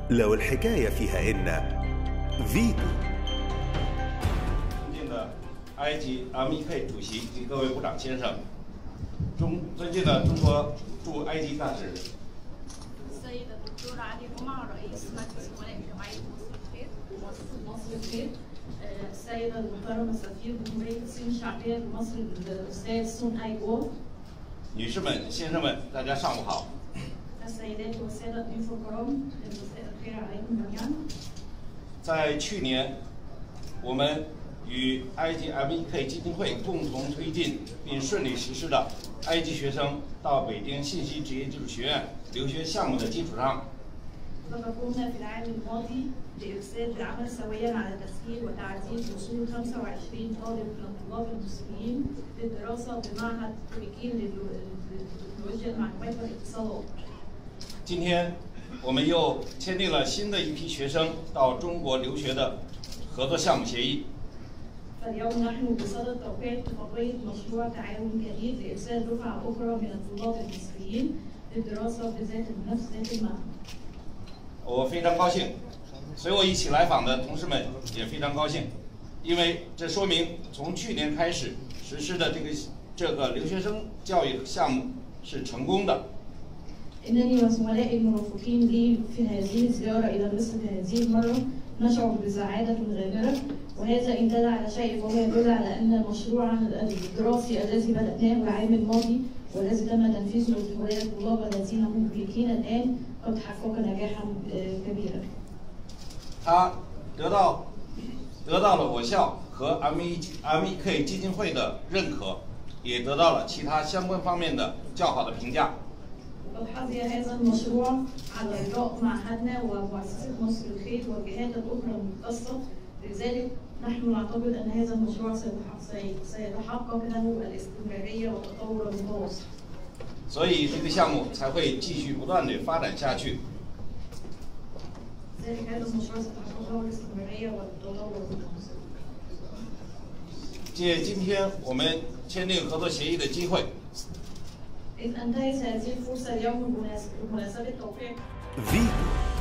لو الحكاية فيها إن فيتو 尊敬的埃及MEK 主席及各位部长先生，尊敬的中国驻埃及大使， السيد الدكتور علي جمعة رئيس مجلس أمناء جمعية مصر الخير السيدة المحترمة سفير جمهورية الصين الشعبية لمصر الأستاذ سون أي جو 女士们、先生们，大家上午好。 السيدات والسادة الضيوف الكرام مساء الخير عليكم جميعا 在去年，我们与埃及 MEK 基金会共同推进并顺利实施的埃及学生到北京信息职业技术学院留学项目的基础上， لقد قمنا في العام الماضي بإرسال عمل سويا على تسهيل وتعزيز وصول 25 طالب من الطلاب المصريين للدراسة بمعهد بكين للتكنولوجيا المعلومات والاتصالات. 今天我们又签订了新的一批学生到中国留学的合作项目协议。 فاليوم نحن بصدد توقيع اتفاقية مشروع تعاون جديد لإرسال دفعة أخرى من الطلاب المصريين للدراسة بذات نفس ذات المعهد. 我非常高兴，随我一起来访的同事们也非常高兴，因为这说明从去年开始实施的这个留学生教育项目是成功的。 إنني وزملائي المرافقين لي في هذه الزيارة إلى مصر هذه المرة نشعر بسعادة غامرة، وهذا إن دل على شيء فهو يدل على أن مشروعنا الدراسي الذي بدأناه العام الماضي والذي تم تنفيذه لهؤلاء الطلاب الذين هم مدركين الآن قد حقق نجاحا كبيرا. 他得到了我校和 MEK 基金会的认可，也得到了其他相关方面的较好的评价。 وقد حظي هذا المشروع على إجراء معهدنا ومؤسسة مصر الخير والجهات الأخرى المختصة، لذلك نحن نعتقد أن هذا المشروع سيتحقق له الاستمرارية والتطور المتواصل. 所以这个项目才会继续不断地发展下去。 لذلك هذا المشروع سيتحقق له الاستمرارية والتطور المتواصل. 借今天我们签订合作协议的机会， إذ أنتهز هذه الفرصة اليوم بمناسبة توقيع فيتو